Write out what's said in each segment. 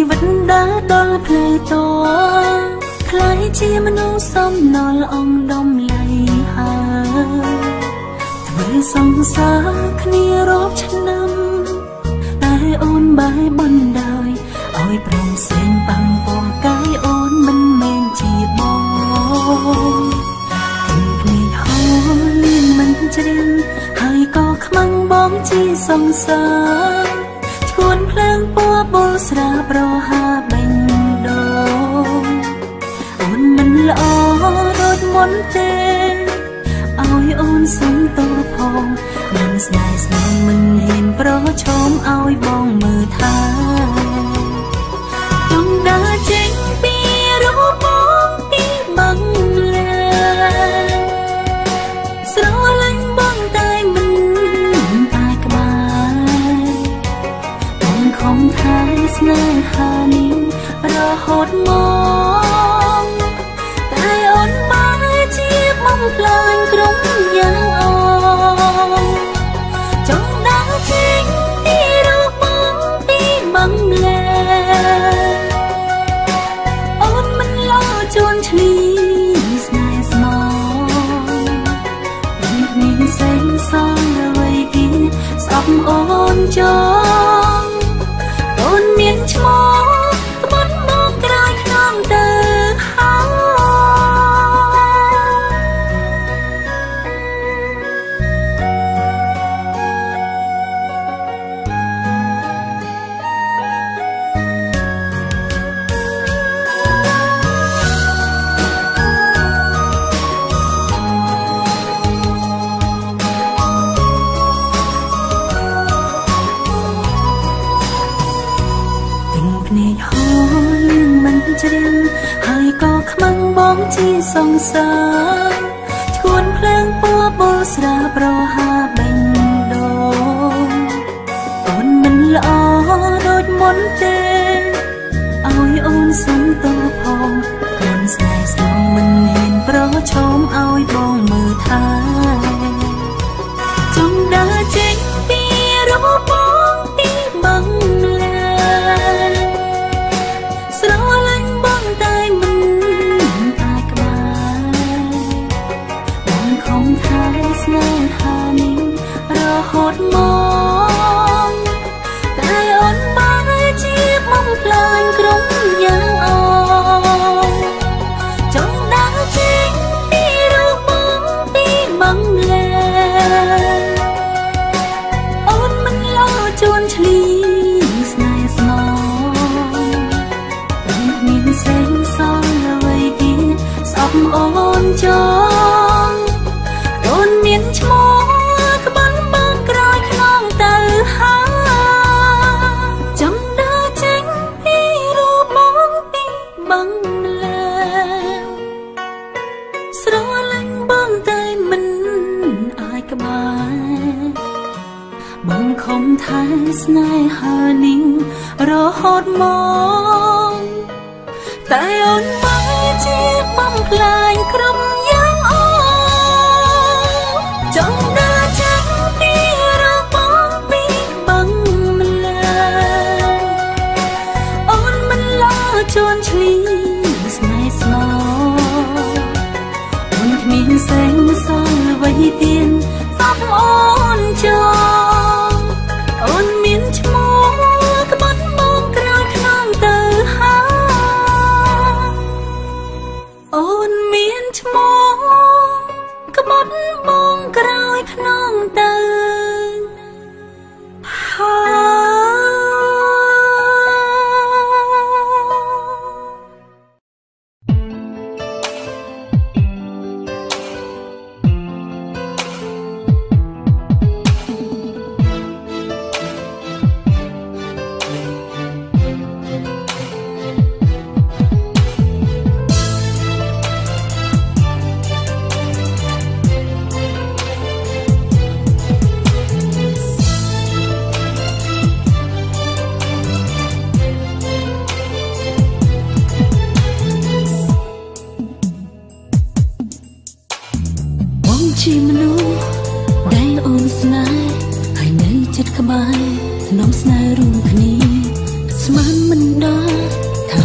vẫn đã đón plei to khai chia manu sông nol ong đông lầy hà với sông xa khnia rốt chân năm tai ôn bài bần đời ôi prong sen bằng bò cái ôn mình men chia bò tình hò liên mình trên hai có khăng bóng chi sông xa cuốn phlang bùa bồ sra pro ha bình đồ ôn mình lo đốt món tê ôi ôn sống tô phong mình snai snai mình hiền pro chôm ôi bong mờ tha tung đã chính bia rú bóng đi bằng lệ sro lanh bong tay mình tai cả bài bong không thấy snai hà nín pro hốt mong tai ôn bài chiếc mong lời cũng giang ôm trong đã chính đi đâu bóng đi bằng lệ ôn mình lo chôn please nice mong mình nhìn xanh son lời kia sắp ôn chong ôn miên cho bắn bóng cái khang từ hai có khăng bóng chi sông xa cuốn phlang bùa bồ sra pro ha bình đồ ôn mình lo đôi món tê ôi ôn sống tô phong ôn snai snong mình hiền pro chôm ôi bong mờ tha trong đã chính bia rú bóng đi bằng lệ sro lanh bong tay mình tai cả bài bong không thấy snai hà nín pro hốt mong tai ôn bài chiếc mong lời cũng giang ôm trong đã chính đi đâu bóng đi bằng lệ ôn mình lo chôn please nice mong nhìn xanh son lời kia sắp ôn chong ôn miên cho các bắn băng cài khang từ ha trong đã chính đi đâu bóng đi bằng lệ sro lanh băng tay mình ai cả bài băng không thấy snai hà nín rõ hốt mong tại ôn bài chiếc bóng lại cầm giang ôm trong đã trắng đi đâu bóng đi bằng lệ ôn mình lo chôn please nice mong ôn miên xanh son vây tiền sắp ôn cho ôn miên cho các bắn bóng cái khang từ ha ôn miên cho các bắn bóng cái khang từ ha chi manu dai ôn snai hai nơi chất khăm ai nóm snai rung khni sman mình đó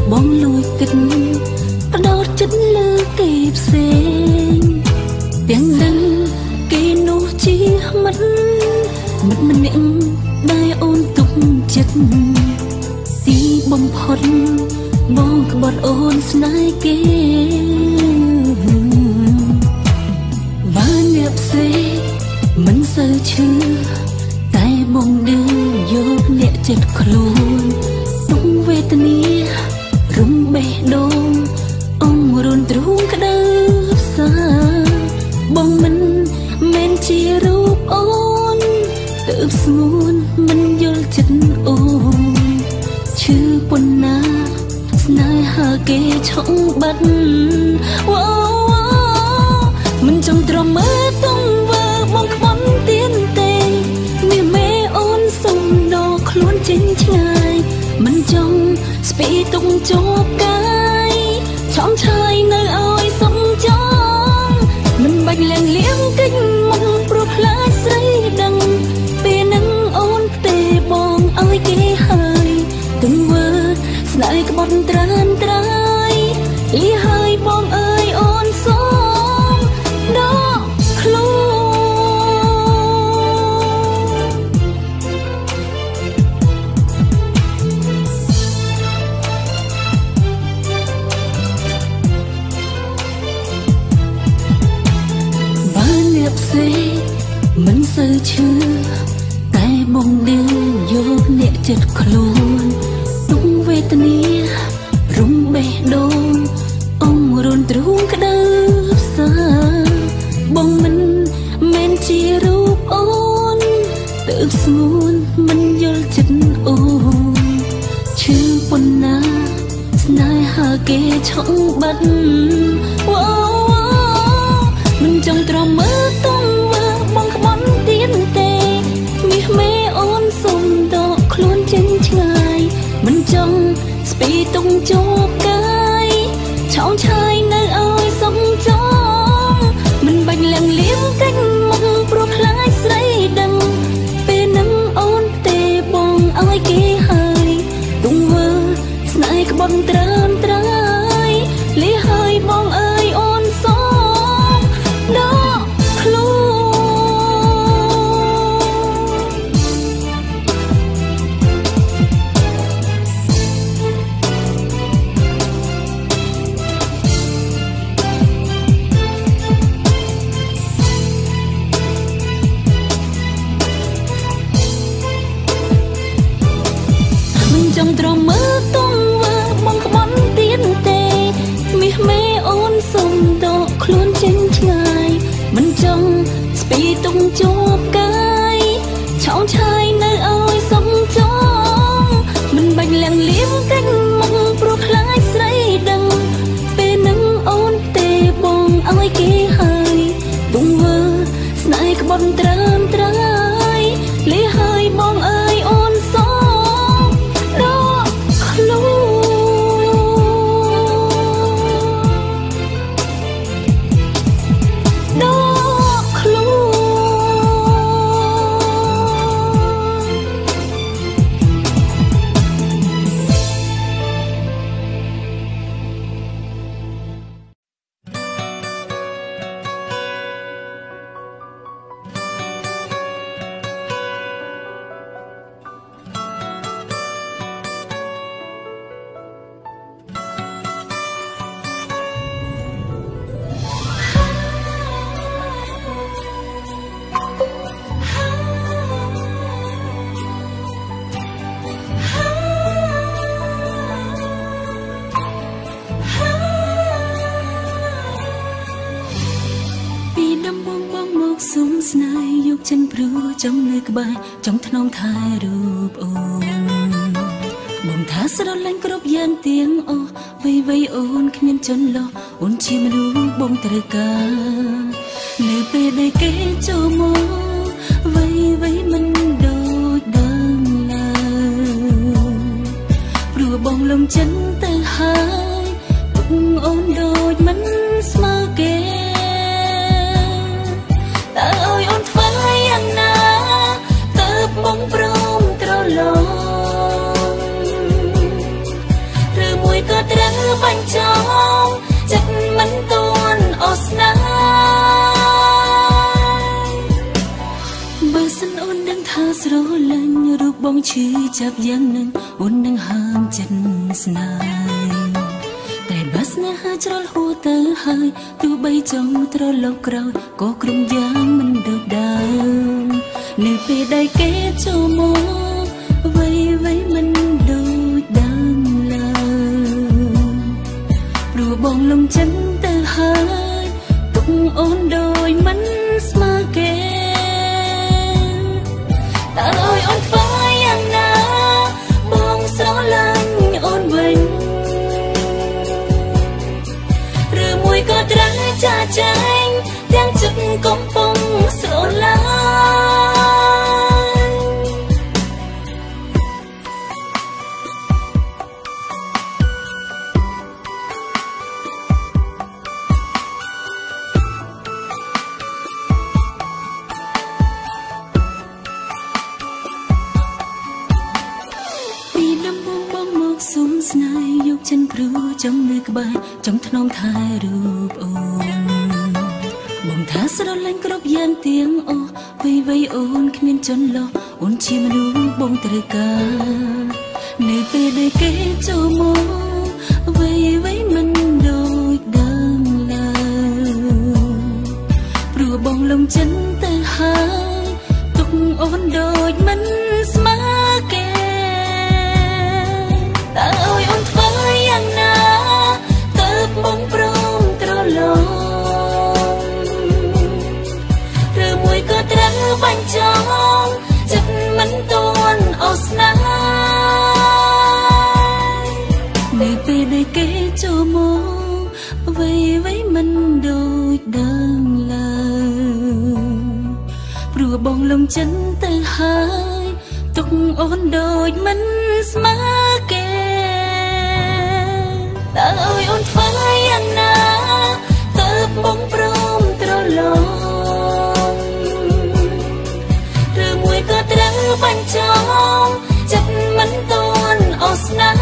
បងលួចគិតបដោតចិត្តលើគេផ្សេងទាំងដឹងគេនោះជាមិត្តម្នាក់ដែលអូនទុកចិត្តទីបំផុតបងក្បត់អូនស្នេហ៍គេបានអ្នកផ្សេងមិនសូវឈឺតែបងឌឺយកអ្នកចិត្តខ្លួនទុកវេទនារំបេះដូងអងរុនទ្រូងក្តៅផ្សាបងមិនមែនជារូបអូនទើបស្ងួនមិនយល់ចិត្តអូនឈឺប៉ុណ្ណាស្នេហាគេឆុងបាត់វ៉ាមិនចង់ទ្រាំមើលទង្វើបងក្បត់ទៀនទេមានមេអូនសុំដកខ្លួនចេញឆ្ងាយមិនចង់ស្ពីទុកជាប់កាយឆំឆាយនៅឲ្យសុំចង់មិនបាច់លៀងកិច្ចមកព្រោះខ្លាចស្រីដឹងពេលនឹងអូនផ្ទេបងឲ្យគេហើយទង្វើស្នេហ៍ក្បត់ត្រានត្រាយលីហើយបងអើយអូនសូមដកខ្លួនបានអ្នកផ្សេងមិនសូវឈឺតែបងឌឺយកអ្នកចិត្តខ្លួនទុកវេទនារំបេះដូងអងរុនទ្រូងក្តៅផ្សាបងមិនមែនជារូបអូនទើបស្ងួនមិនយល់ចិត្តអូនឈឺប៉ុណ្ណាស្នេហាគេឆុងបាត់វ៉ាមិនចង់ទ្រាំមើលទង្វើបងក្បត់ទៀនទេមាសមេអូនសុំដកខ្លួនចេញឆ្ងាយមិនចង់ស្ពីទុកជាប់កាយឆោមឆាយនៅឲ្យសុំចង់មិនបាច់លៀងកិច្ចមកព្រោះខ្លាចស្រីដឹងពេលនឹងអូនផ្ទេបងឲ្យគេហើយទង្វើស្នេហ៍ក្បត់ត្រានត្រាយលីហើយបងអើយអូនសូមដកខ្លួនចង់ទ្រាំមើលទង្វើបងក្បត់ទៀនទេមាសមេអូនសុំដកខ្លួនចេញឆ្ងាយមិនចង់ស្ពីទុកជាប់កាយឆោមឆាយនៅឲ្យសុំចង់មិនបាច់លៀងកិច្ចមកព្រោះខ្លាចស្រីដឹងពេលនឹងអូនផ្ទេបងឲ្យគេហើយទង្វើស្នេហ៍ក្បត់ត្រានត្រាយលីហើយបងអើយអូនសូមសុំស្នេហ៍យកចិនព្រឺចង់នៅក្បែរចង់ថ្នមថែរូបអូនបងថាស្រឡាញ់គ្រប់យ៉ាងទាំងអស់វ័យអូនគ្មានចន្លោះអូនជាមនុស្សបងត្រូវការនៅពេលដែលគេចូលមកវ័យមិនដូចដើមឡើយព្រោះបងលំចិនទៅហើយទុកអូនដូចមិនស្មើគេតើឲ្យអូនធ្វើយ៉ាងណាទើបបងព្រមត្រឡប់ឬមួយក៏ bánh trong chặt mắn tuôn osna bờ sân ôn đang tha sro lạnh rụp bóng chi chắp giang nâng ôn đang ham chân snaiแต่บัสนะฮะจรลหัวเตอหายตัวใบจงตรลกกรอยก็กรุงยางมันเดือดดาวในเปได้เกจโจโมไว้มันโดดดังลารัวบองลงจันเตอหายตุงโอนโดยมันสมาเกตาลอยอ่อนฟ้าอย่างนาบองสาวลังอ่อนเว้นก็ตรังจะใจยังจุดกงปงโสลาปีน้ำบงบงมกสุมสนายยกฉันพรูจงมือกบายจงถนอมถ่ายรูปโอนบ่งท้าสระลันกรบยานเตียงโอไว้โอนขมิ้นจนหลอกโอนชีมนูบ่งตรกาในเปได้เกจโจโมไว้มันโดยดังลาปลัวบ่งลงจันแต่หายตุกโอนโดยมันสมาเกตาอ้อยโอนฟ้าอย่างนาบงปรมตรลงหรือมวยก็ตรังบัญจงจับมันตวนอสนาในเปได้เกจโมไว้มันโดยดังลาปลัวบองลงจันแต่หายตกอ่อนโดยมันสมาเกตาอ้อยอ่อนฟ้าอย่างนาเติบบงปรมตรลงหรือมวยก็ตรังบัญจงจับมันตวนอสนา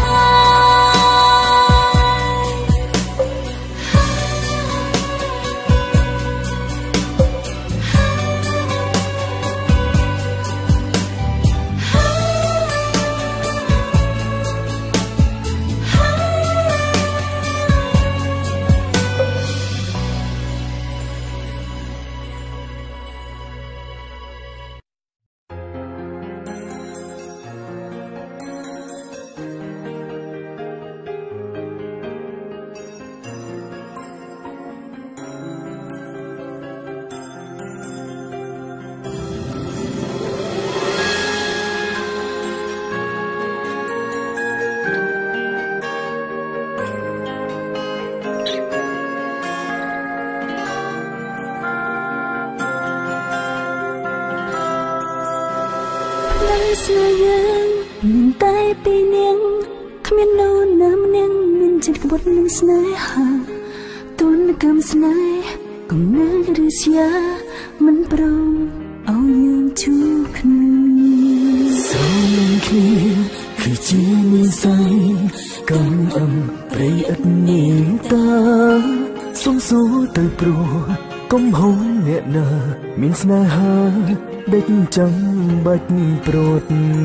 สนายังมินใต้ปีเนียงขมิ้นโนน้ำเนียงมินจิตกบฏมินสนายหาต้นกำสนายกงนั่งหรือเสียมันโปร่งเอาอย่างทุกคืนสองมันคือเจียมีใสกำปรีอัดเนียงตาสงสูเตยปลัวก้มหงเนตนามินสนาหาเด็กจังบัดโปรด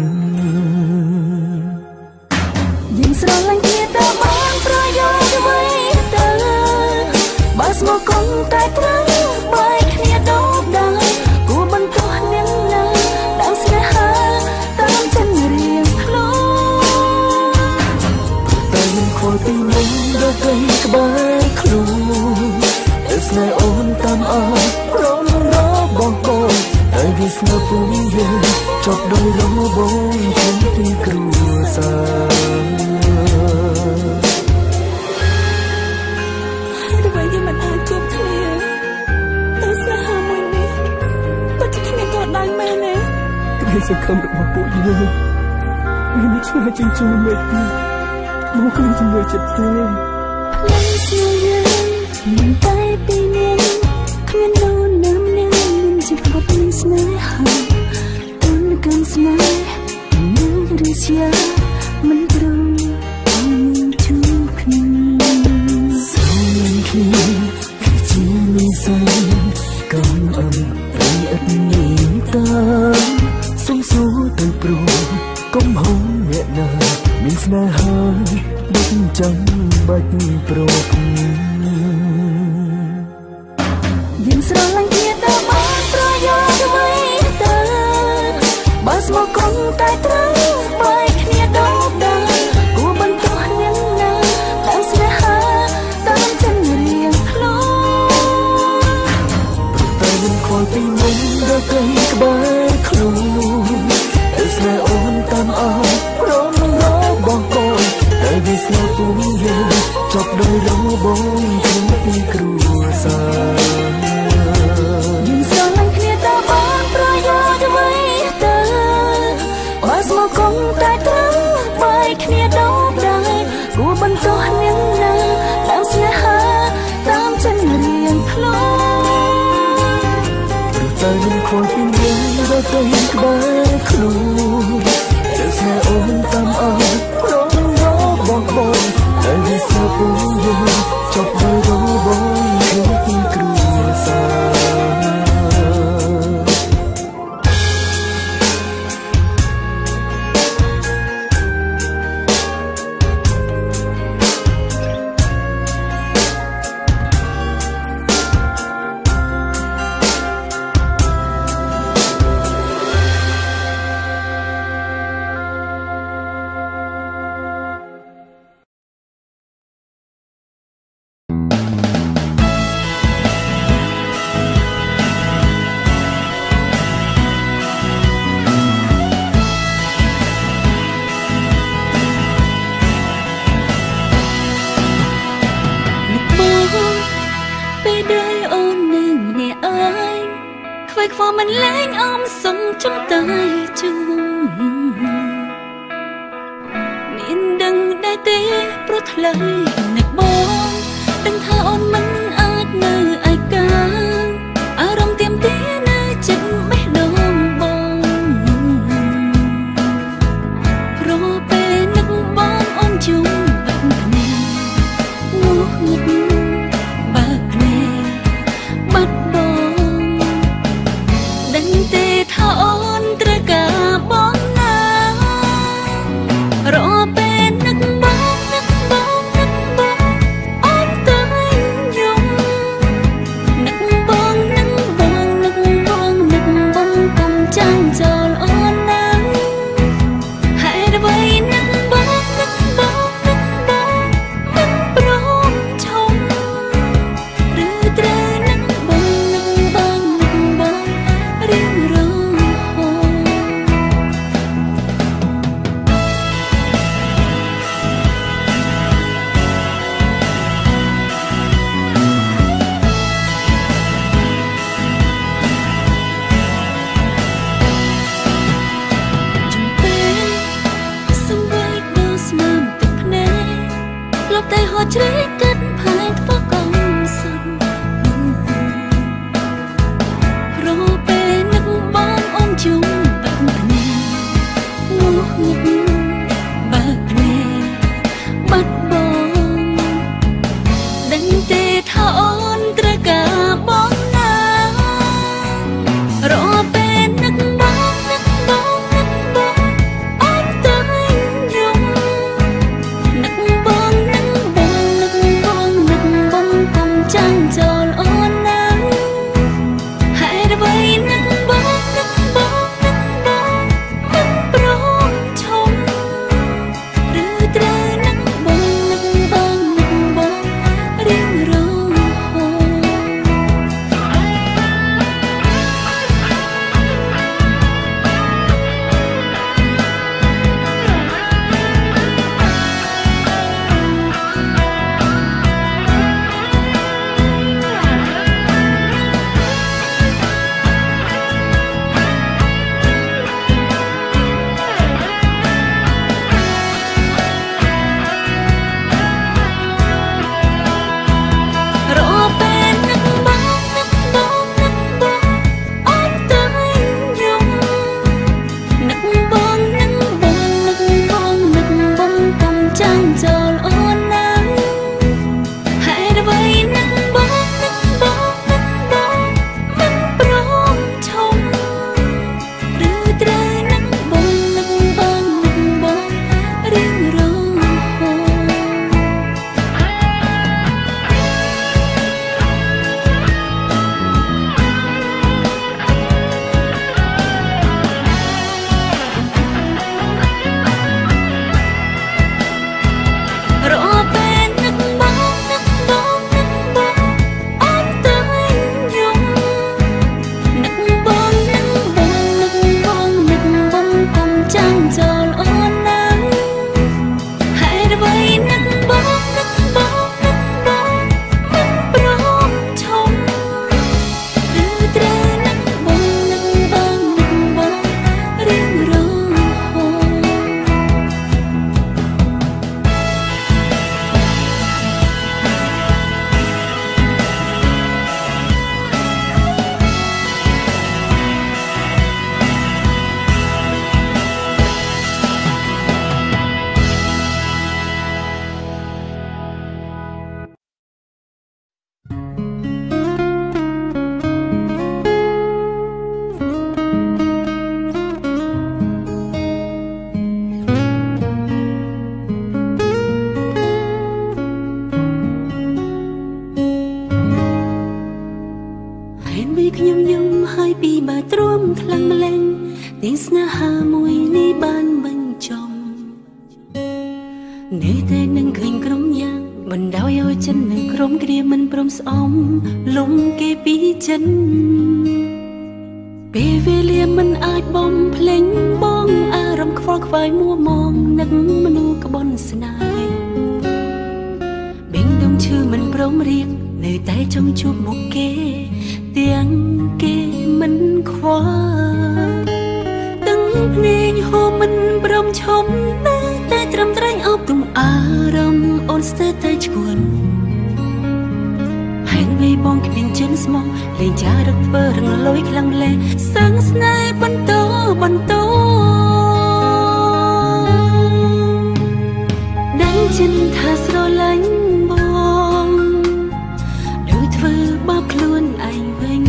ยิ่งสระลังเกียตาบางประโยชน์ไว้ตาบาสโมกงตายตรังใบเขียดอกดังกูบันตัวเนียงนาดังสนาหาตามฉันเรียงพลูแต่ยังคอยตีมุงดอกไม้กบายครูเอสนายโอนตามอาพร้อมรอบองแต่วิสนาปุ่งเย็นจบโดยรอบงฉันที่ครัวสาทำไมที่มันอาจจูบเคลียร์แต่สนาหามันนี้ก็จะเคลียร์กอดได้ไหมเนี่ยก็ได้สังคมរបស់ពួកយើងមានឆ្ងាយជាងជួរមេទីមកគ្មានជំនួយចិត្តទេឡើងស្នេហ៍មិនតែពីនាងគ្មាននូវណាំនាងមិនជាបត់មានស្នេហាទុនកំស្នេហ៍នឹងរិះជាមិនព្រមឲ្យមានជួបគ្នាចាំបាច់ប្រកយើងស្រឡាញ់គ្នាតើបានប្រយោជន៍អ្វីទៅបើស្មោះគុំតែត្រូវបែកគ្នាដូរដែរគួរបន្ទោះនឹងណាតាមស្នេហាតាមចិត្តរៀងខ្លួនតែមិនខ្វល់ពីមុំដល់កៃក្បែរខ្លួនតែស្នេហ៍អូនតាមអើព្រមនឹងរបស់បងតែវាស្លាប់ពុំយើងចប់ដោយរបងក្នុងពីគ្រួសារយើងស្រឡាញ់គ្នាតើបានប្រយោជន៍អ្វីទៅបើស្មោះគុំតែត្រូវបែកគ្នាដូរដែរគួរបន្ទោះនឹងណាតាមស្នេហាតាមចិត្តរៀងខ្លួនតែមិនខ្វល់ពីយើងដល់ទៅក្បែរខ្លួនតែស្នេហ៍អូនតាមអើព្រមរបស់បងតែវាស្លាប់ពុំយើងចប់ដោយរបងក្នុងពីគ្រួសារខ្វល់មិនលែងអមសុំចង់តែជួបមានដឹងដែរទេព្រោះថ្លៃនឹកបងដឹងថាអូនមិនអាចនៅឯកាអារម្មណ៍ទៀមទានៅចិត្តបេះដូងបងព្រោះពេលនឹកបងអូនជុំបាត់គ្នាងុះងឹតបើភ្នែកបាត់បងដឹងទេថាអូនត្រូវការបងណារអពេលនឹកបងនឹកបងនឹកបងអូនទៅយំនឹកបងនឹកបងនឹកបងនឹកបងកុំចាំចូលអូនណាហេតុអ្វីនឹកបងនឹកបងនឹកបងមិនព្រមឈប់ឬត្រូវនឹកបងនឹកបងនឹកបងរៀងរហូតតែហត់ជ្រែកកាត់ផែនធ្វើកំសុនរហូតពេលនឹកបងអូនជុំបាត់គ្នាងុះងឹតបើភ្នែកបាត់បងដឹងទេថាអូនត្រូវការបងណារហូតពេលនឹកបងនឹកបងនឹកបងអូនទៅយំនឹកបងនឹកបងនឹកបងនឹកបទ្រាំខ្លាំងម្លេងទាំងស្នេហាមួយនេះបានបញ្ចប់នៅតែនឹងឃើញក្រុមយ៉ាងបណ្ដោយឲ្យចិននៅក្រុមគ្រាមិនព្រមស្អំលំគេពីចិនពេលវេលាមិនអាចបំភ្លេចបងអារម្មណ៍ខ្វល់ខ្វាយមួមងនឹកមនុស្សក្បន់ស្នេហ៍បេងដងឈឺមិនព្រមរៀងនៅតែចង់ជួបមុខគេទាំងគេមិនខ្វល់ទាំងភ្នែកហូរមិនព្រមឈប់នៅតែត្រឹមត្រែងអបទុំអារម្មណ៍អូនស្ទើរតែឈួនហេតុអ្វីបងគ្មានចិនស្មងលេងចារឹកធ្វើរងលុយខ្លាំងលែសឹងស្នេហ៍បន្តដឹងចិនថាស្រឡាញ់បងដូចធ្វើបាបខ្លួនឯងវិញ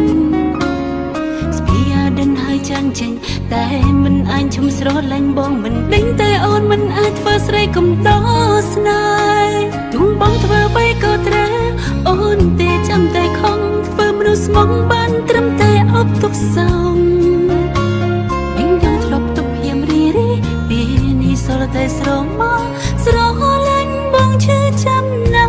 ស្ពីអាដិនហើយចាញ់ចេញតែមិនអញឈុំស្រឡាញ់បងមិនដេញតែអូនមិនអាចធ្វើស្រីកំដរស្នេហ៍ទុំបងធ្វើបែក៏ត្រូវអូនទេចាំតែខំធ្វើមនុស្សស្មងបានត្រឹមតែអបទុកសងវិញដល់ធ្លាប់ទុកភ្យាមរីរីពេលនេះសល់តែស្រមកស្រឡាញ់បងឈឺចាំណា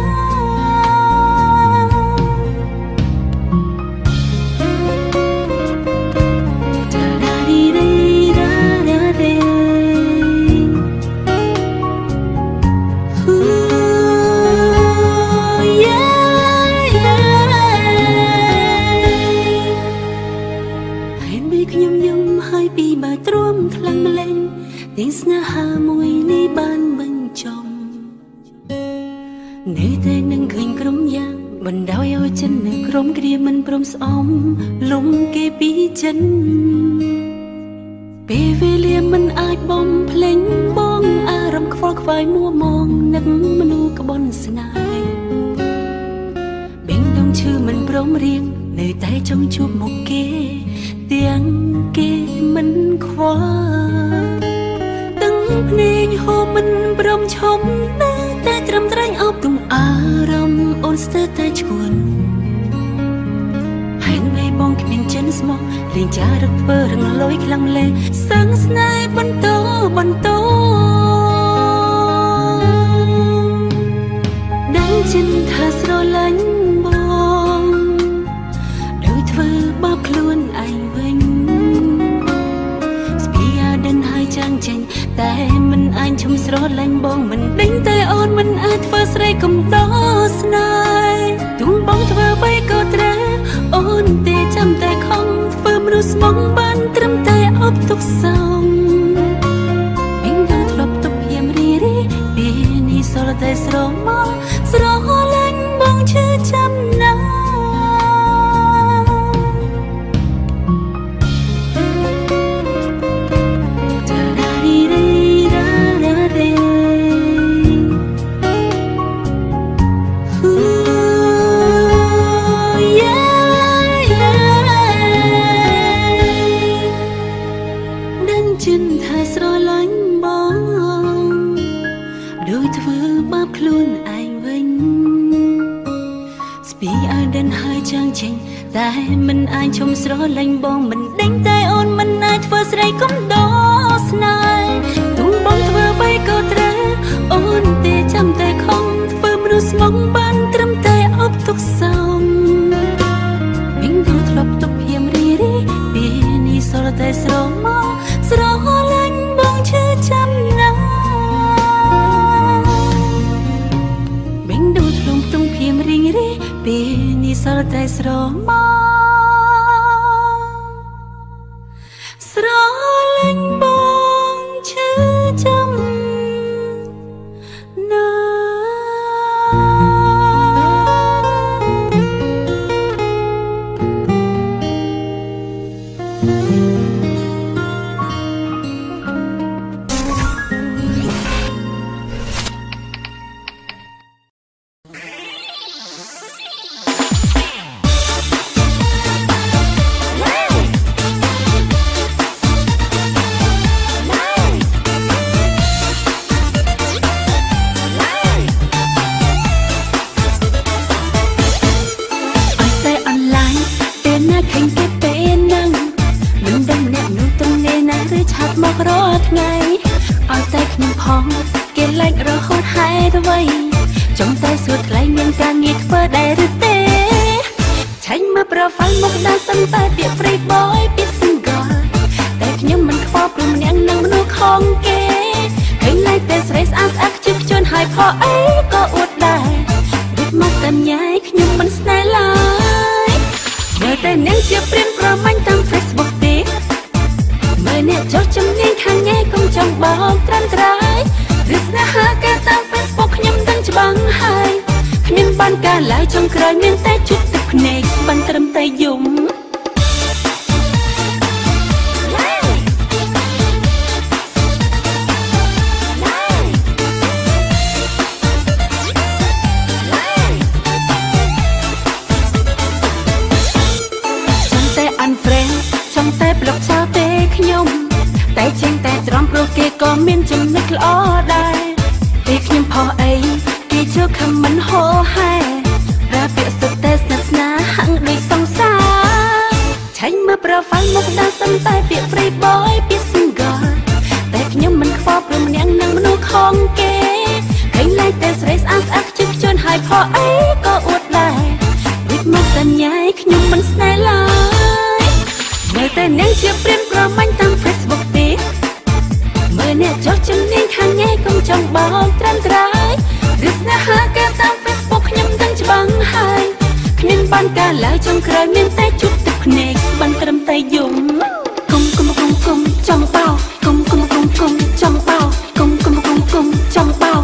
ទាំងស្នេហាមួយនេះបានបញ្ចប់នៅតែនឹងឃើញក្រុមយ៉ាងបណ្ដោយឲ្យចិននៅក្រុមគ្រាមិនព្រមស្អំលំគេពីចិនពេលវេលាមិនអាចបំភ្លេចបងអារម្មណ៍ខ្វល់ខ្វាយមួមងនឹកមនុស្សក្បន់ស្នេហ៍បេងដងឈឺមិនព្រមរៀងនៅតែចង់ជួបមុខគេទាំងគេមិនខ្វល់ភ្នែកហូរមិនព្រមឈប់នៅតែត្រឹមត្រែងអបទុំអារម្មណ៍អូនស្ទើរតែឈួនហេតុអ្វីបងគ្មានចិនស្មងលេងចារឹកធ្វើរងលុយខ្លាំងលែសឹងស្នេហ៍បន្តដឹងចិនថាស្រឡាញ់បងដូចធ្វើបាបខ្លួនឯងវិញស្ពីអាដិនហើយចាញ់ចេញតែមិនអញឈុំស្រឡាញ់បងមិនដេញតែអូនមិនអាចធ្វើស្រីកំដរស្នេហ៍ទុំបងធ្វើបែក៏ត្រូវអូនទេចាំតែខំធ្វើមនុស្សស្មងបានត្រឹមតែអបទុកសងវិញដល់ធ្លាប់ទុកភ្យាមរីរីពេលនេះសល់តែស្រមកស្រឡាញ់បងឈឺចាំណាចិនថាស្រឡាញ់បងដូចធ្វើបាបខ្លួនឯងវិញស្ពីអាដិនហើយចាងចេញតែមិនអាចឈុំស្រឡាញ់បងមិនដេញតែអូនមិនអាចធ្វើស្រីកំដរស្នេហ៍ទុំបងធ្វើបែក៏ត្រូវអូនទេចាំតែខំធ្វើមនុស្សស្មងបានត្រឹមតែអបទុកសងវិញដល់ធ្លាប់ទុកភ្យាមរីរីពេលនេះសល់តែស្រមកស្រឡាញ់បងឈឺចាំណាបេងដូនធ្លុំទុំភ្យាមរីងរីពេលនេះសល់តែស្រមកស្រឡាញ់បងឈឺចាំណាទៅវ័យចង់តែសួរថ្លៃមានការងារធ្វើដែរឬទេឆាញ់មើល profile មុខដើរសិនតែពាក្យ free boy ពាក្យ single តែខ្ញុំមិនខ្វល់ព្រោះម្នាក់នឹងមនុស្សខំគេឃើញតែតែស្រីស្អាតស្អាតខ្ជិលខ្ជួនហើយផអីក៏អួតដែរដូចមកតែញ៉ៃខ្ញុំមិនស្នេហ៍ឡើយមើលតែនាងជាព្រានប្រមាញ់តាម Facebook ទេមើលអ្នកចោះជំនាញខាងញ៉ៃកុំចង់បោកត្រាំត្រៃឬស្នេហាគេតាម Facebook ខ្ញុំដឹងច្បាស់ហើយគ្មានបានការឡើយចុងក្រោយមានតែជប់ទឹកភ្នែកបានត្រឹមតែយំចង់តែប្លុកចោលទេខ្ញុំតែចេញតែទ្រាំព្រោះគេក៏មានចំណុចល្អដែរពេលខ្ញុំផុសអីគេចូលខមមិនហោហែប្រើពាក្យសុទ្ធតែស្និទ្ធស្នាលហាំងដូចសង្សារឆាញ់មើល profile មុខដើរសិនតែពាក្យ free boy ពាក្យ single តែខ្ញុំមិនខ្វល់ព្រោះម្នាក់នឹងមនុស្សខំគេឃើញតែតែស្រីស្អាតស្អាតខ្ជិលខ្ជួនហើយផុសអីក៏អួតដែរដូចមកតែញ៉ៃខ្ញុំមិនស្នេហ៍ឡើយមើលតែនាងជាព្រានប្រមាញ់តាម Facebook ទេមើលអ្នកចោះជំនាញខាងញ៉ៃកុំចង់បោកត្រាំត្រៃឬស្នេហាគេតាម Facebook ខ្ញុំដឹងច្បាស់ហើយគ្មានបានការឡើយចុងក្រោយមានតែជប់ទឹកភ្នែកបានត្រឹមតែយំគុំចង់បោកគុំចង់បោកគុំចង់បោកគុំចង់បោកចង់បោក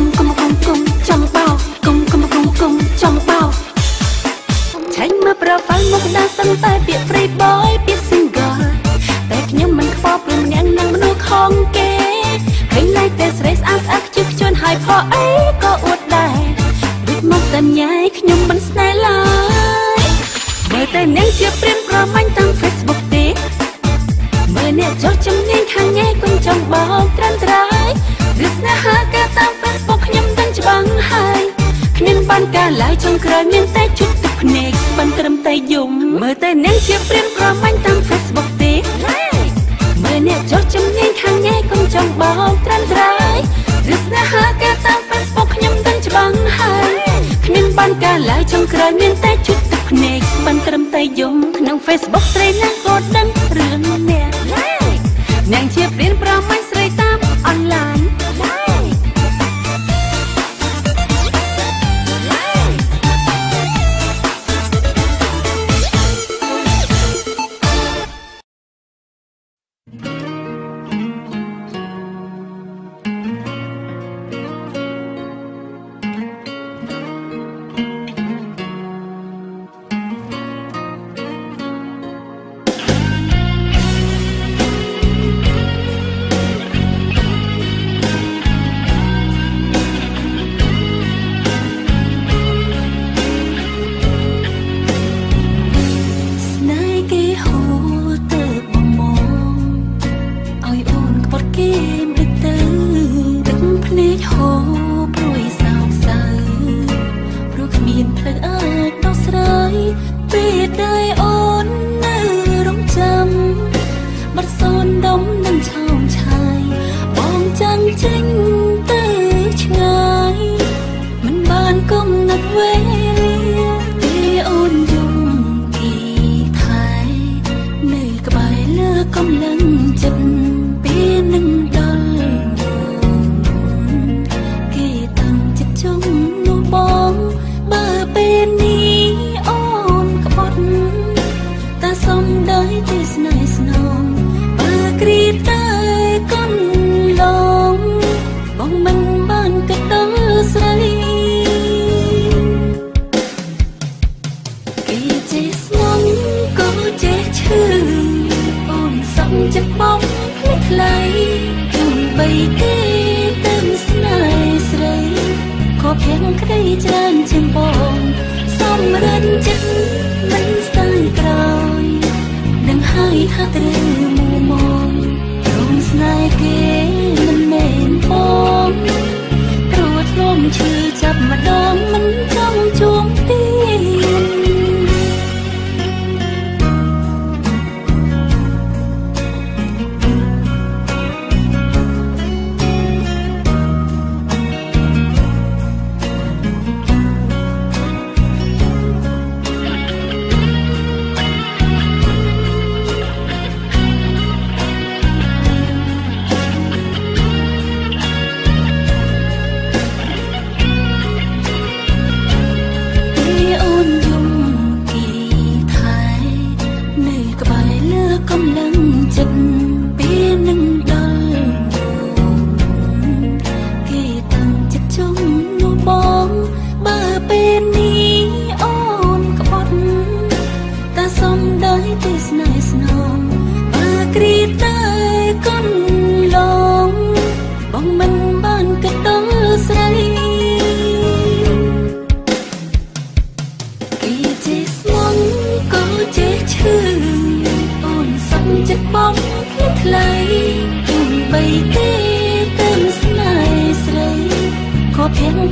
ឆាញ់មើល profile មុខដើរសិនតែពាក្យ free boy ពាក្យ single តែខ្ញុំមិនខ្វល់ព្រោះម្នាក់នឹងមនុស្សខំគេឃើញតែស្រីស្អាតស្អាតខ្ជិលខ្ជួនហើយផអីក៏អួតដែរដូចមកតែញ៉ៃខ្ញុំមិនស្នេហ៍ឡើយមើលតែនាងជាព្រានប្រមាញ់តាម Facebook ទេមើលអ្នកចោះជំនាញខាងញ៉ៃកុំចង់បោកត្រាំត្រៃឬស្នេហាគេតាម Facebook ខ្ញុំដឹងច្បាស់ហើយគ្មានបានការឡើយចុងក្រោយមានតែជប់ទឹកភ្នែកបានត្រឹមតែយំមើលតែនាងជាព្រានប្រមាញ់តាម Facebook ទេមើលអ្នកចោះជំនាញខាងញ៉ៃកុំចង់បោកត្រាំត្រៃឬស្នេហាគេតាម Facebook ខ្ញុំដឹងច្បាស់ហើយគ្មានបានការឡើយចុងក្រោយមានតែជប់ទឹកភ្នែកបានត្រឹមតែយំក្នុង Facebook ស្រីណាក៏ដឹងរឿងនេះនាងជាព្រានប្រមាញ់ស្រីតាមអនឡាញ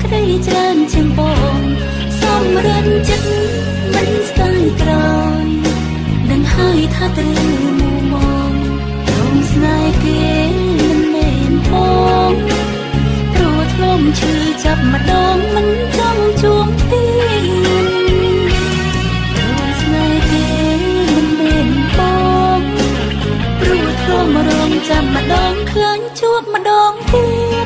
ក្តីច្រើនជាងបងសំរិនចិត្តមិនស្ដាយក្រោយដឹងហើយថាត្រូវមួមងរងស្នេហ៍គេមិនមែនបងព្រោះធ្លុំឈឺចាប់ម្ដងមិនចង់ជួបទៀតរងស្នេហ៍គេមិនមែនបងព្រោះធ្លុំរងចាំម្ដងខ្លាញ់ជួបម្ដងទៀត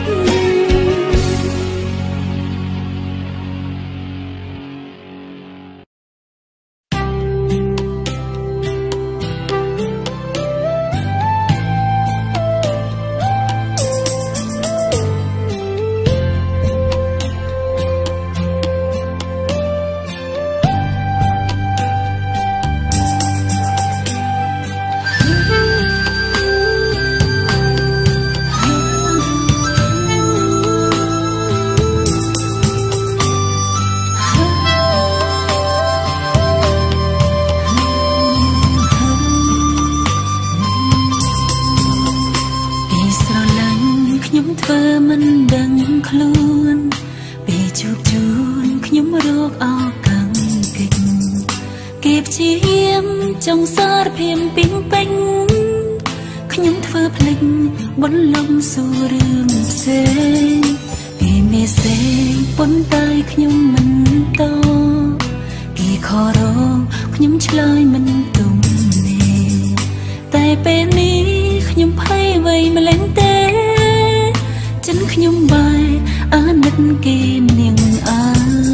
ចង់សារភៀមពីងពេញខ្ញុំធ្វើភ្លេចបន្លំសួររឿងផ្សេងពីមេសេងប៉ុន្តែខ្ញុំមិនតគេខរងខ្ញុំឆ្លើយមិនទុំនេះតែពេលនេះខ្ញុំភ័យអ្វីម្លេះទេចិនខ្ញុំបែរអាណិតគេនាងអើ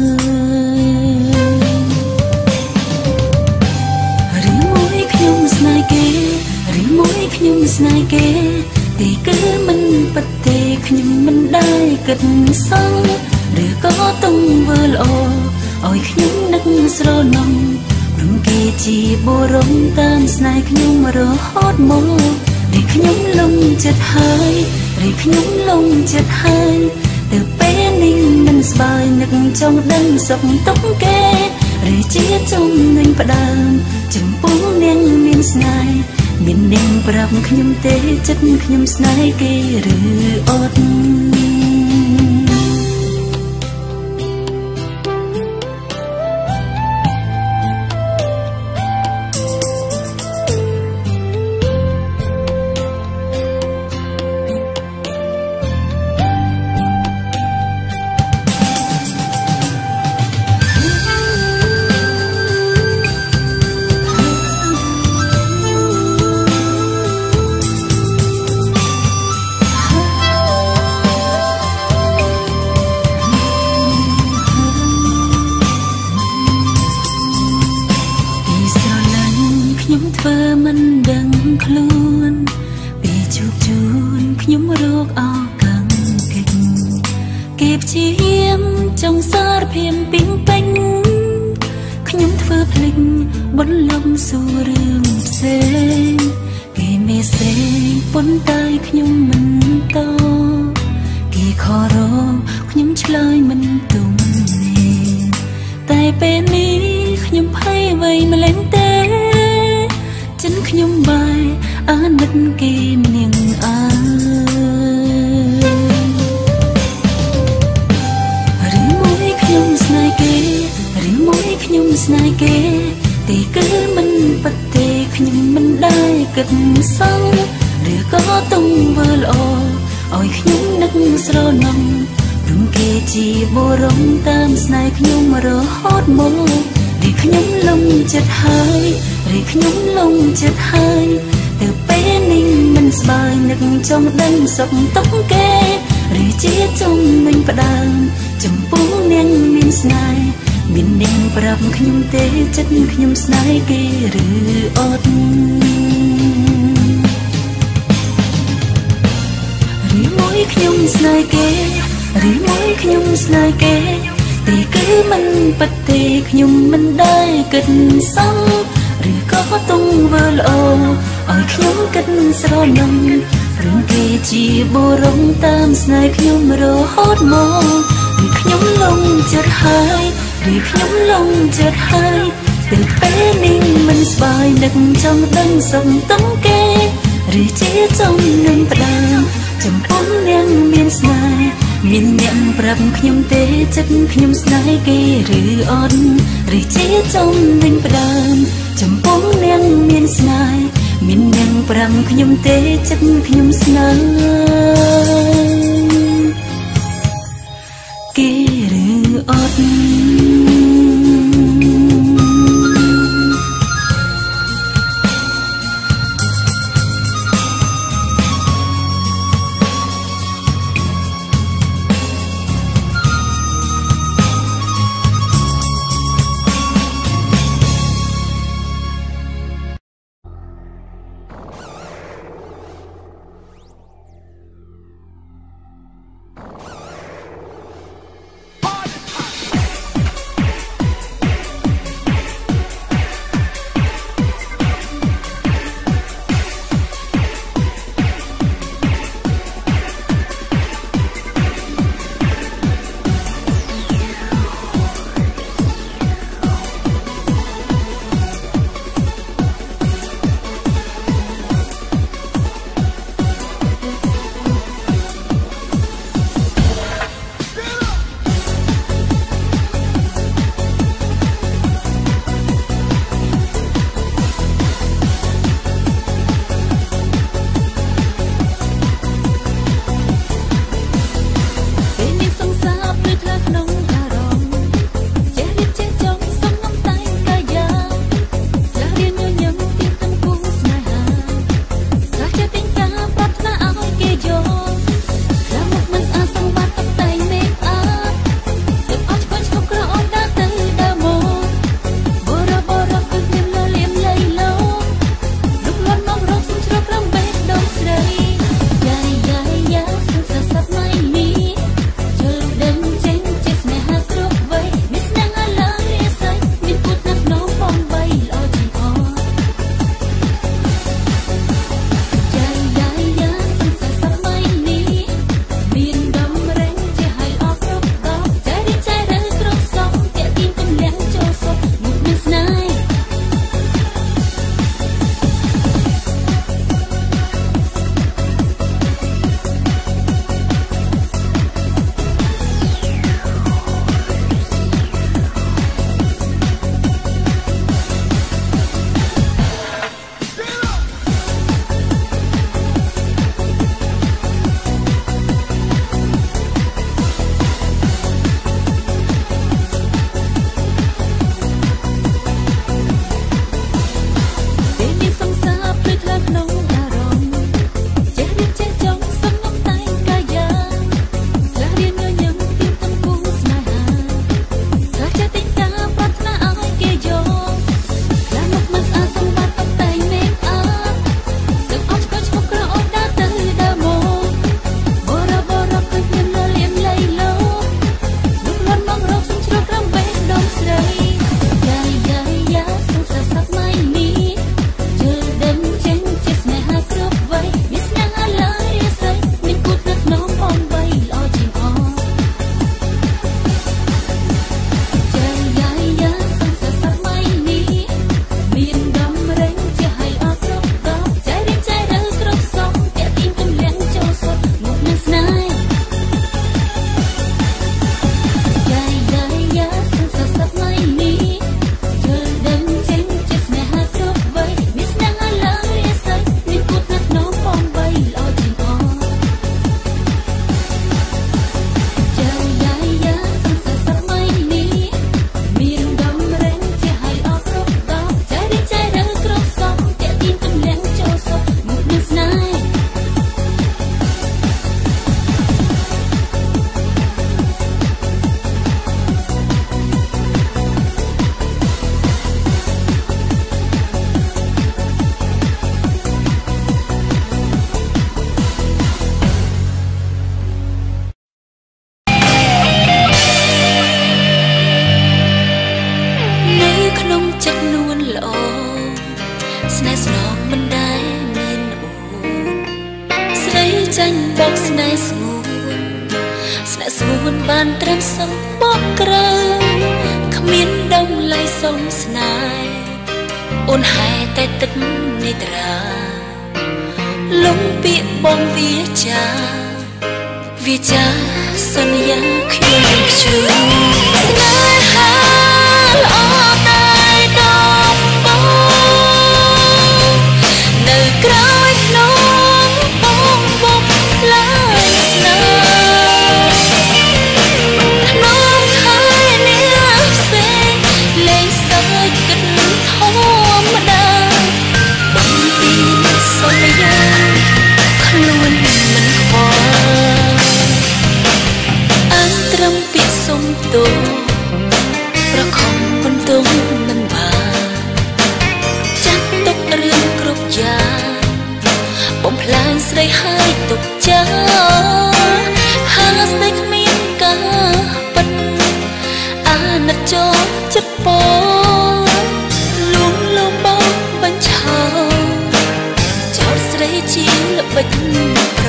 ខ្ញុំស្នេហ៍គេទីគឺមិនពិតទេខ្ញុំមិនដែរគិតសងឬក៏ទង្វើល្អឲ្យខ្ញុំនឹកស្រណំព្រមគេជាបុរសតាមស្នេហ៍ខ្ញុំរហូតមករីខ្ញុំលងចិត្តហើយរីខ្ញុំលងចិត្តហើយទៅពេលនេះមិនស្បើយនឹកចង់ដឹងសុខទុក្ខគេឬជាចំណេញផ្ដើមចំពោះនាងមានស្នេហ៍មាននាងប្រាប់ខ្ញុំទេចិត្តខ្ញុំស្នេហ៍គេឬអត់ធ្វើមិនដឹងខ្លួនពីជួបជូនខ្ញុំរកអកាំងកិច្ចគេព្យាយាមចង់សារភៀមពីងពេញខ្ញុំធ្វើភ្លេចបន្លំសួររឿងផ្សេងគេមេសេងប៉ុន្តែខ្ញុំមិនតគេខរងខ្ញុំឆ្លើយមិនទុំនេះតែពេលនេះខ្ញុំភ័យអ្វីម្លេះទេចិនខ្ញុំបែរអាណិតគេនាងអើឬមួយខ្ញុំស្នេហ៍គេឬមួយខ្ញុំស្នេហ៍គេទីគឺមិនពិតទេខ្ញុំមិនដែរគិតសងឬក៏ទង្វើល្អឲ្យខ្ញុំនឹកស្រណំព្រមគេជាបុរសតាមស្នេហ៍ខ្ញុំរហូតមករីខ្ញុំលងចិត្តហើយរីខ្ញុំលងចិត្តហើយទៅពេលនេះមិនស្បើយនឹកចង់ដឹងសុខទុក្ខគេឬជាចំណេញផ្ដើមចំពោះនាងមានស្នេហ៍មាននាងប្រាប់ខ្ញុំទេចិត្តខ្ញុំស្នេហ៍គេឬអត់ឬមួយខ្ញុំស្នេហ៍គេឬមួយខ្ញុំស្នេហ៍គេទីគឺមិនពិតទេខ្ញុំមិនដែរគិតសងឬក៏ទង្វើល្អឲ្យខ្ញុំគិតស្រណំព្រមគេជាបុរសតាមស្នេហ៍ខ្ញុំរហូតមកឬខ្ញុំលងចិត្តហើយឬខ្ញុំលងចិត្តហើយទៅពេលនេះមិនស្បើយនឹកចង់ដឹងសុខទុក្ខគេឬជាចំណេញផ្ដើមចំពោះនាងមានស្នេហ៍មានអ្នកប្រាប់ខ្ញុំទេចិត្តខ្ញុំស្នេហ៍គេឬអត់ឬជាចំនឹងផ្ដើមចំពោះអ្នកមានស្នេហ៍មានអ្នកប្រាប់ខ្ញុំទេចិត្តខ្ញុំស្នេហ៍គេឬអត់ចាញ់បោកស្នេហ៍ស្ងួនស្នេហ៍ស្ងួនបានត្រឹមសឹងបោកក្រៅគ្មានដំឡៃសុំស្នេហ៍អូនហែតែទឹកនេត្រាលំពាក្យបងវាចាសន្យាខ្ញុំជឿស្នេហាល្អតែដំបងនៅក្រោយក្នុងបងបុកឡើយស្នេហ៍ក្នុងហើយនេះផ្សេងលេងសើចគិតធម្មតាបងពីសន្យាខ្លួនមិនខ្វល់អើត្រឹមពាក្យសុំទោសប្រខំបន្ទងមិនបានចាត់ទុករឿងគ្រប់យ៉ាងបំផ្លាញស្រីហើយទុកចាហាស្ដីគ្មានការពិតអាណិតចូលចិត្តបងលួងលោមបងបញ្ឆោចោលស្រីជាល្បិចប្រ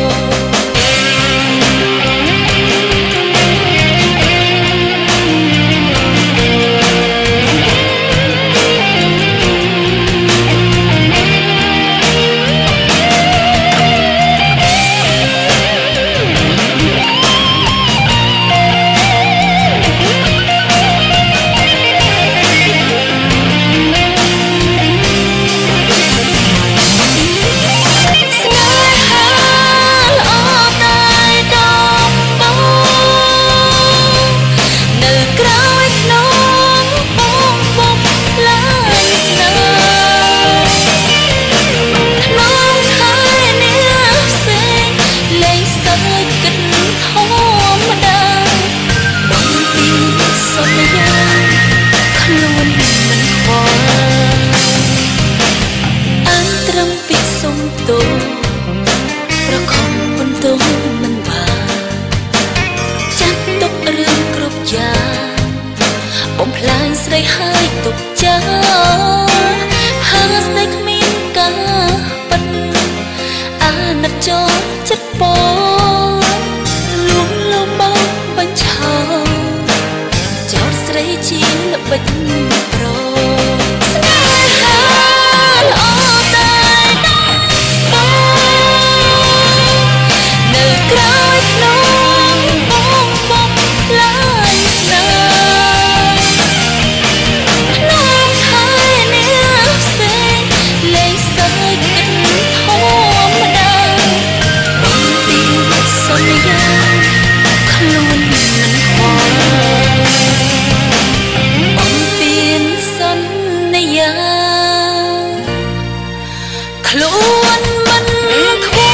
បំផ្លាញស្រីហើយទុកចាហាស្ដីគ្មានការពិតអាណិតចូលចិត្តបងលួងលោមបងបញ្ឆោចោលស្រីជាល្បិចប្រស្នេហាល្អតែបងនៅក្រោយក្នុងបងបងឡើយស្នេហ៍ខ្លួនមិនខ្វល់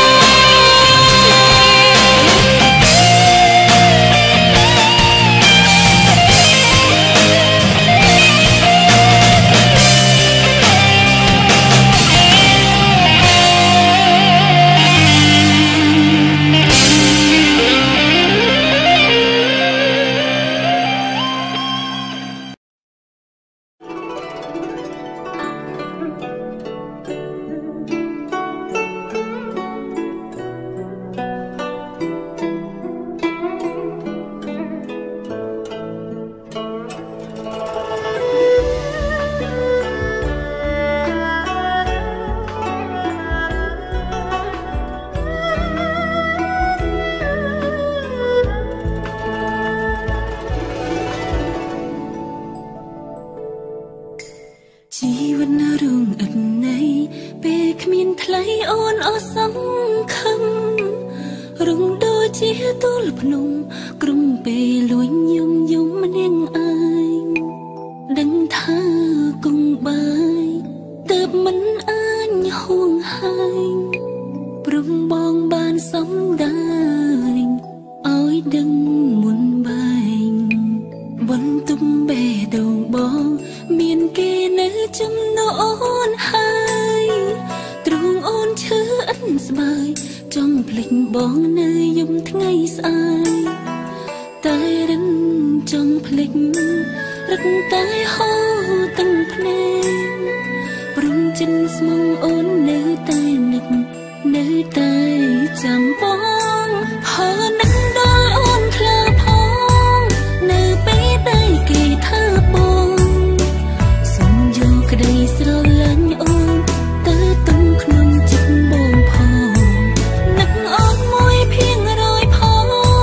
ជីវិតរងឥតន័យពេលគ្មានថ្លៃអូនអស់សង្ឃឹមរងដូចជាទូលភ្នំក្រុមពេលលួញយំម្នាក់ឯងដឹងថាគង់បាយទើបមិនអាចហួងហើញព្រមបងបានសំដែងឲ្យដឹងមុនបែងបន្ទុំបេះដូងបងមានគេនៅចំណោអូនហើយទ្រង់អូនឈឺឥតស្បើយចង់ភ្លេចបងនៅយំថ្ងៃស្អែកតែរឹងចង់ភ្លេចរឹកតែហូរទាំងភ្នែកព្រមចិនស្មងអូននៅតែនឹកនៅតែចាំបងហើយនឹកដល់អូនខ្លាផងនៅពេលដែលគេថាបងសុំយកក្តីស្រឡាញ់អូនទៅទុំក្នុងចិត្តបងផងនឹកអូនមួយភាងរយផង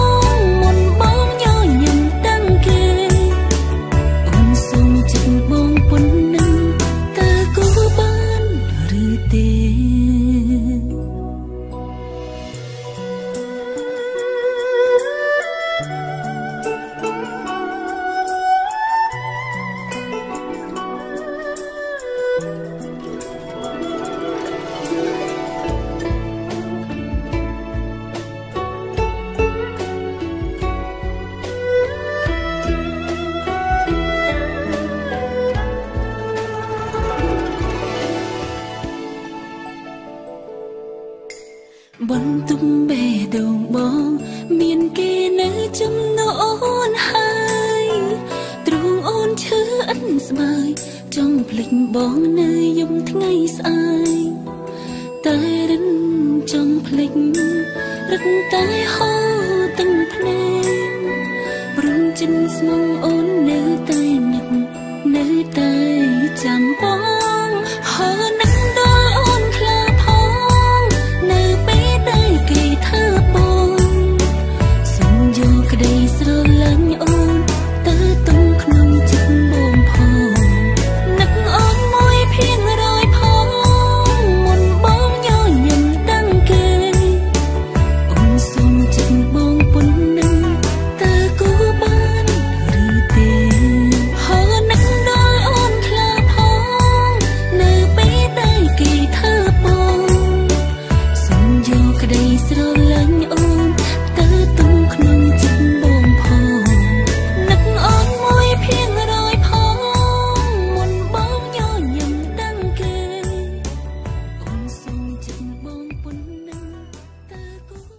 ស្បើយចង់ភ្លេចបងនៅយប់ថ្ងៃស្អែកតែរិនចង់ភ្លេចរឹកតែហូរទាំងភ្នែកព្រមចិនស្មងអូននៅតែនឹកនៅតែចាំបងហើយនឹកដល់អូនខ្លាផងនៅពេលដែលគេថាបងសុំយកក្តីស្រឡាញ់អូនទៅទុំក្នុងចិត្តបងផងនឹកអូនមួយភាគរយផងមុនបងញញឹមដឹងគេអូនសុំចិត្តបងប៉ុណ្ណឹងតើគូបានឬទេហើយនឹកដល់អូនខ្លាផងនៅពេលដែលគេថាបងសុំយកក្តីស្រឡាញ់អូនទៅទុំក្នុងចិត្តបងផងនឹកអូនមួយភាគរយផងមុនបងញញឹមដឹងគេអូនសុំចិត្តបងប៉ុណ្ណឹងតើគូ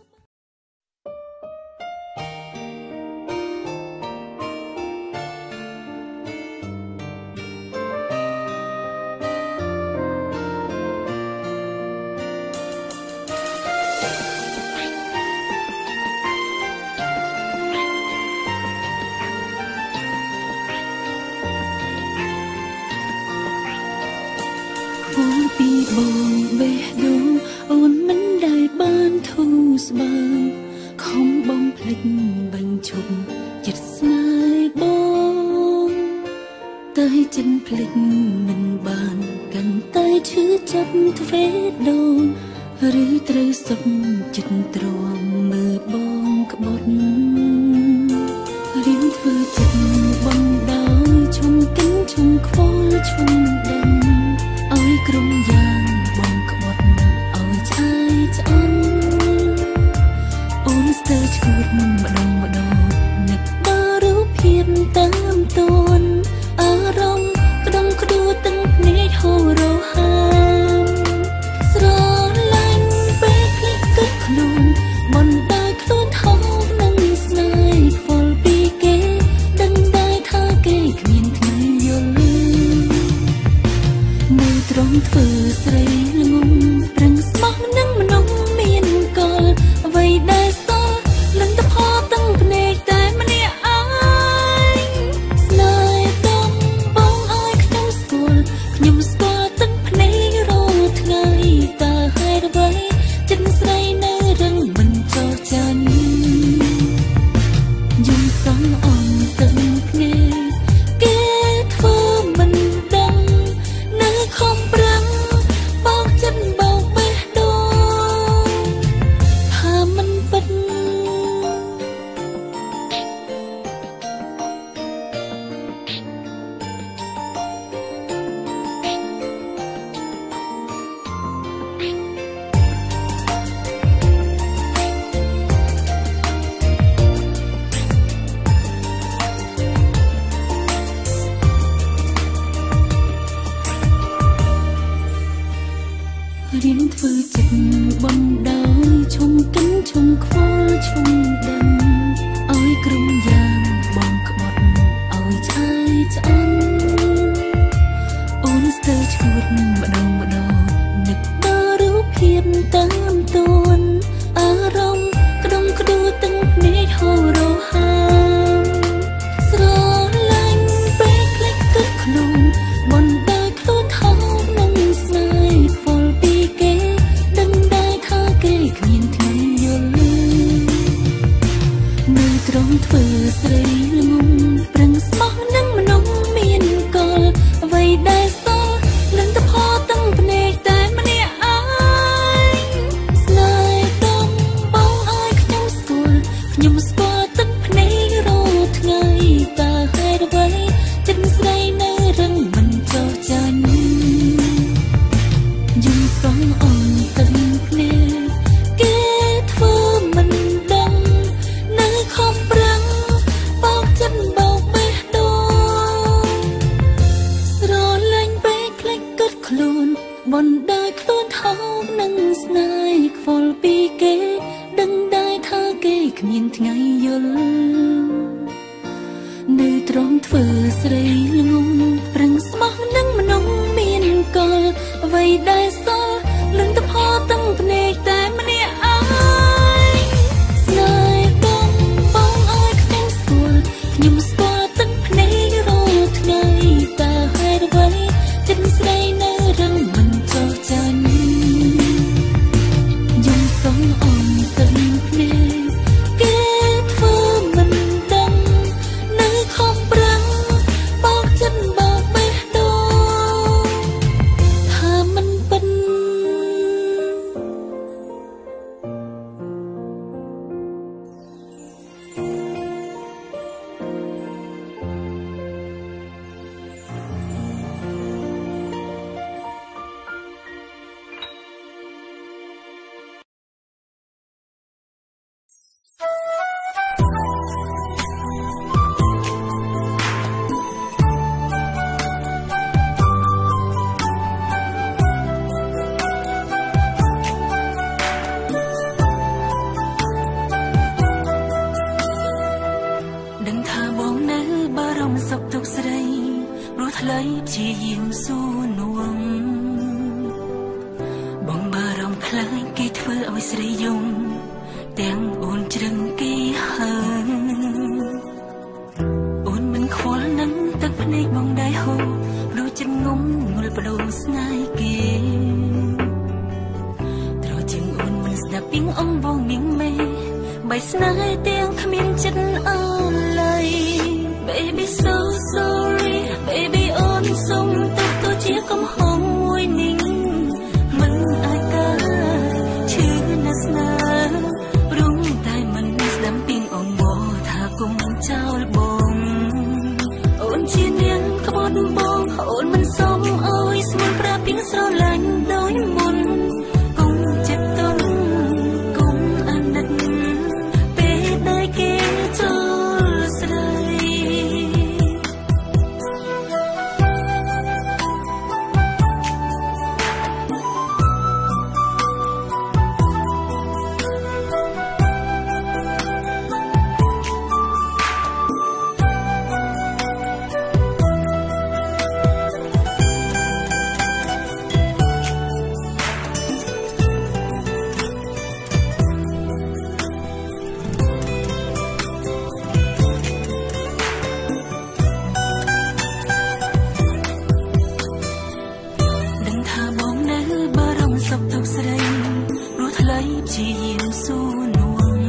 ខ្លួនពីបងបេះដូងអូនមិនដែលបានធូរស្បើយខំបំភ្លេចបញ្ឈប់ចិត្តស្នេហ៍បងតែចិនភ្លេចមិនបានកាន់តែឈឺចាប់ទ្វេដងឬត្រូវសុខចិត្តទ្រាំមើលបងក្បត់រៀនធ្វើចិត្តបងដោយឈុំកិនឈុំខ្វល់ឈុំដឹងឲ្យក្រុមយ៉ាងបងក្បត់ឲ្យឆាយឆ្អន់អូនស្ទើរឈួតម្ដងនឹកដល់រូបភាពតាមតួនអារម្មណ៍ក្តងក្ដួលទាំងភ្នែកហូររហាមស្រឡាញ់ពេលភ្លេចគិតខ្លួនមិនដែលខ្លួនថោកនឹងស្នេហ៍ខ្វល់ពីគេដឹងតែថាគេគ្មានថ្ងៃយល់នៅត្រង់ធ្វើស្រីល្ងងប្រឹងស្មោះនឹងមនុស្សមានកលអ្វីដែលសល់លំតផលទាំងភ្នែកតែម្នាក់ឯងស្នេហ៍ដំបងឲ្យខ្ញុំស្គាល់ទឹកភ្នែករាល់ថ្ងៃតើហេតុអ្វីចិត្តស្រីនៅរឹងមិនចោះចាញ់យំសងអន់ទឹកភ្នែកគេធ្វើមិនដឹងនៅខំប្រឹងបោកចិត្តបោកបេះដូងថាមិនពិតរៀនធ្វើចិត្តបំដោយឈុំកិនឈុំខ្វល់ឈុំដឹងឲ្យក្រុមយ៉ាងបងក្បត់ឲ្យឆាយឆ្អន់អូនស្ទើរឈួតម្ដងនឹកដល់រូបភាពតាមតួនអារម្មណ៍ក្តងក្ដួលទាំងភ្នែកហូររហាមស្រឡាញ់ពេលភ្លេចគិតខ្លួនមិនដែលខ្លួនថោកនឹងស្នេហ៍ខ្វល់ពីគេដឹងតែថាគេគ្មានថ្ងៃយល់នៅត្រង់ធ្វើស្រីល្ងងប្រឹងស្មោះនឹងមនុស្សមានកលអ្វីដែលសល់លំតផលទាំងភ្នែកតែម្នាក់ឯងស្នេហ៍ដំបងឲ្យខ្ញុំស្គាល់ទឹកភ្នែករាល់ថ្ងៃតើហេតុអ្វីចិត្តស្រីនៅរឹងមិនចោះចាញ់យំសងអន់ទឹកភ្នែកគេធ្វើមិនដឹងនៅខំប្រឹងបោកចិត្តបោកបេះដូងស្រឡាញ់ពេលភ្លេចគិតខ្លួនបណ្ដោយខ្លួនថោកនឹងស្នេហ៍ខ្វល់ពីគេដឹងតែថាគេគ្មានថ្ងៃយល់នៅត្រង់ធ្វើស្រីល្ងងប្រឹងដែលសល់លឹងទៅផទាំងភ្នែកតែម្នាក់អើយស្នេហ៍បងឲ្យខ្ញុំស្គាល់ខ្ញុំស្គាល់ទឹកភ្នែករាល់ថ្ងៃតើហេតុអ្វីចិត្តស្រីនៅរឹងមិនចោះចាញ់យំសុំអងទឹកភ្នែកគេធ្វើមិនដឹងនៅខំប្រឹងបោកចិត្តបោកបេះដូងថាមិនពិនសុខទុក្ខស្រីព្រោះថ្លៃព្យាយាមស៊ូនួងបងបារម្ភខ្លាចគេធ្វើឲ្យស្រីយំទាំងអូនជ្រឹងគេហើអូនមិនខ្វល់នឹងទឹកភ្នែកបងដែរហូរព្រោះចិត្តងំងល់បដូរស្នេហ៍គេត្រជាងអូនមិនស្ដាប់ពីងអងបងនាងមេបៃស្នេហ៍ទាំងគ្មានចិត្តអឡើយBaby so sorry baby អូនសុំទុកទៅជាកំហុសមួយនេះមិនអាចកើតឈឺណាស់ស្នាព្រមតែមិនស្ដាំពីងអងមកថាគុំចោលបងអូនជានាងក្បត់បងអូនមិនសុំអើយស្មូនប្រាប់ពីងស្រឡាញ់ដោយមុនគុំចិត្តទុនគុំអាណិតពេលដែលគេចូលស្រីសុខទុក្ខស្រីព្រោះថ្លៃព្យាយាមស៊ូនួង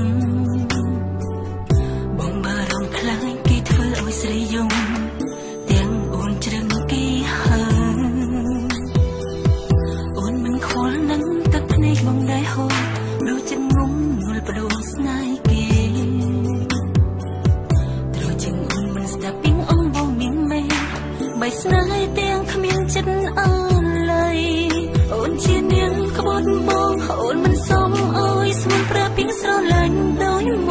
បងបារម្ភខ្លាចគេធ្វើឲ្យស្រីយំទាំងអូនជ្រឹងគេហើអូនមិនខ្វល់នឹងទឹកភ្នែកបងដែរហូរព្រោះចិត្តងំងល់បដូរស្នេហ៍គេត្រជាងអូនមិនស្ដាប់ពីងអងបងនាងមេបៃស្នេហ៍ទាំងគ្មានចិត្តអឡើយអូនជានាងក្បត់បងអូនមិនសុំអើយស្មូនប្រាប់ពីងស្រឡាញ់ដោយ